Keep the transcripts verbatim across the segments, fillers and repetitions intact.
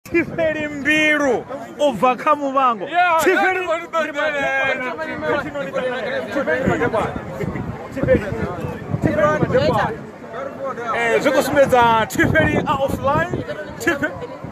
Tiferi Mbiru ubva Mubango. Tiferi Eh, ziko sumedza Tiferi are offline. Tiferi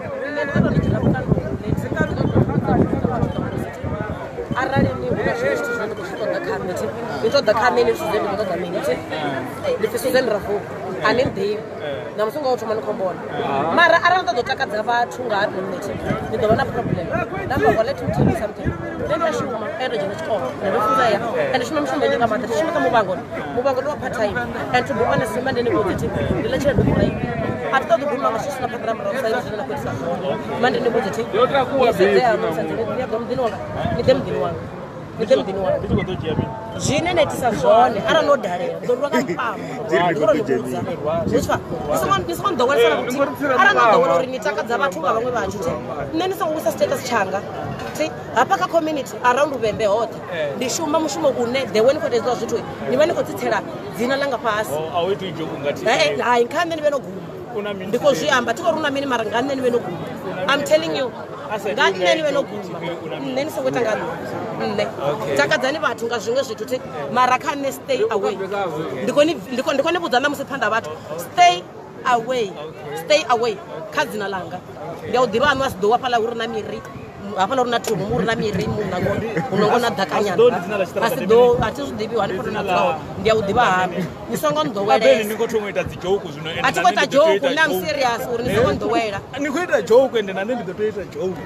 arali ni vhashishtu zwino kushika da khamete ito da khamene zwino da khamene ndi fiso zen rafu ani ndi na musunga uthu mani khombona mara arali ndo takadza vhathu nga ha neti ndi ḓo vha na problem namba wa let me tell you something then I show my energy na chikolo ndo funza ya and shuma mshumba ndi kama ndi shuma Mubango Mubango ndo part time and to be honest mande ni positive ndi la chela ndo after the guma mashisi na program ra sai zina kwetsa mande ni positive yotra kuwa be ya ndo mdinonga ni dem dinwa ni dem dinwa ndiko to chiami jine netisa zone ara no dalera ndo rwaka mpamo ndiko ndo kudza zwiswa isonga isonga ndo wala kuti ara no ndo wala uri ni takadza vhathu nga vamwe vhathu ti nne ni songo usa status changa ti hapa ka community around ubembe hothe ndi shuma mushumo une the when for those zwithu ni vha ni kho tsitsela dzina langa fasi a we to ijoku ngati eh hayi nkhande ni vhe no guma ndiko zwi amba tiko runa mini mara ngane ni vhe no guma I'm telling you ngane ni vhe no guma nne ni songo tanga nne takadzani vhathu nga zwinwe zwithu ti mara kha ne stay away ndiko ni ndiko ndiko ni vhudzana musi phanda vhathu stay away stay away kha dzina langa ndi u ḓivha anu asido wa phala uri na miri hapana uri na thumu muri na miri munna ngoni unongona dakanyana asido ati zwiḓivhi wani fotona tsawo ndi u ḓivha hapi ni songo ndowela abeni ni kho thoma ita dzi joke zwino ende ati kota joke na I'm serious uri ni songo ndowela ni kho ita joke ende nane ndi ḓo to ita joke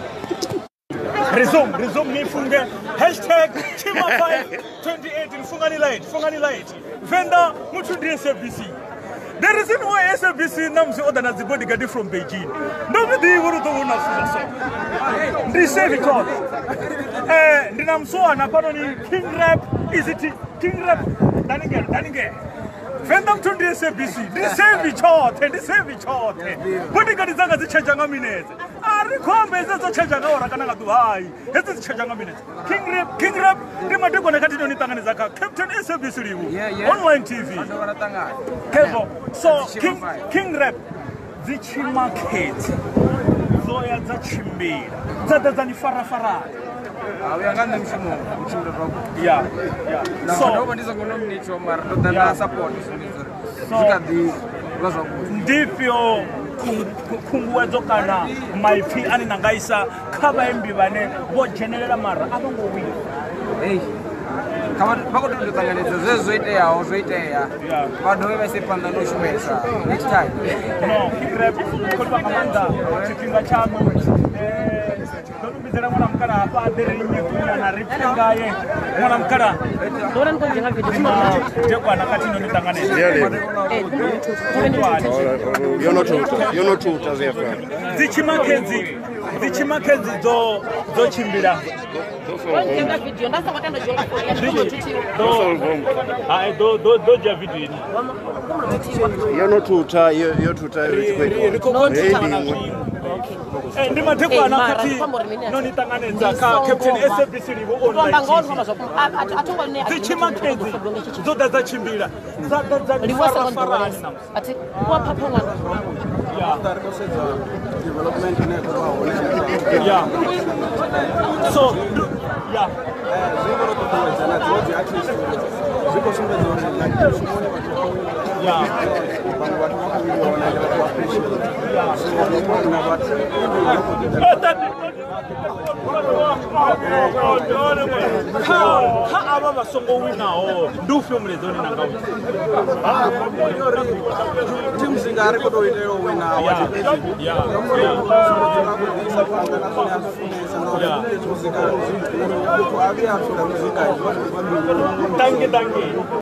resume resume ni funge hashtag Chima five twenty eighteen fungani light fungani light venda muthu ndi S A B C. There is no S A B C namzi order the bodyguard from Beijing. Nobody would do una so. Ndi save it all. Eh, ndi namsoa na pano ni King Rap, is it King Rap? Daninge, daninge. Venda mtu ndi S A B C. Ndi save it all, ndi save it all. Bodyguard zanga zichenja ngamineze. Ari khombe zezo chenja ngora kana ngatu hai. Hezi zichenja ngamineze. King Rap, King Rap ndi madiko nakati ndo nitanganiza ka Captain S A B C liwo. Online T V. Kevo. So King King Rap zichima kete zoya za chimbira zada zani fara fara awuyangane mshumo uchimbe bako yeah yeah so ndo ndizo ngonomnicho mara ndo dana support zikadi bazo ndifyo khunguwedzo kana maipfi ani nangaisa kha vhaimbi vhane vho dzhenelela mara a vho ngo wina hey kama bako ndo tanganedza zvezwo iteaho zwo itea vha dovhe vha se panda no shumesa next time no Rap kholi vha ngamanda tshifhinga tshaṅwe eh ndo mbizela mwana mukala hapa adere nyekunya na ripinga ye mwana mukala ndora nkonje nga video tekwa na kati ndo nitanganedza You're not tuta, you're not tuta zefa. Zichimakenzi, zichimakenzi do do chimbira. nkonje video ndasa kwatanda jonga kwa ya shomo tuti Ah do do do ja video. You're not tuta, you're tuta Okay. Eh ndima tekwa na kati no nitanganedza ka Captain S A B C livo online. atonga ne Zichimakenzi do da za chimbira. Za da za liwasa ndo ati kwa papa ngana development ne kwa wona yeah so yeah ziko ro to na zote actually ziko shumbe zone like shumone watu yeah bantu watu wanaona kwa appreciate yeah so na watu ha aba basongo winaho ndufyo mlezoni nanga ah team zingare ko do ile wina wati yeah yeah Danke, danke.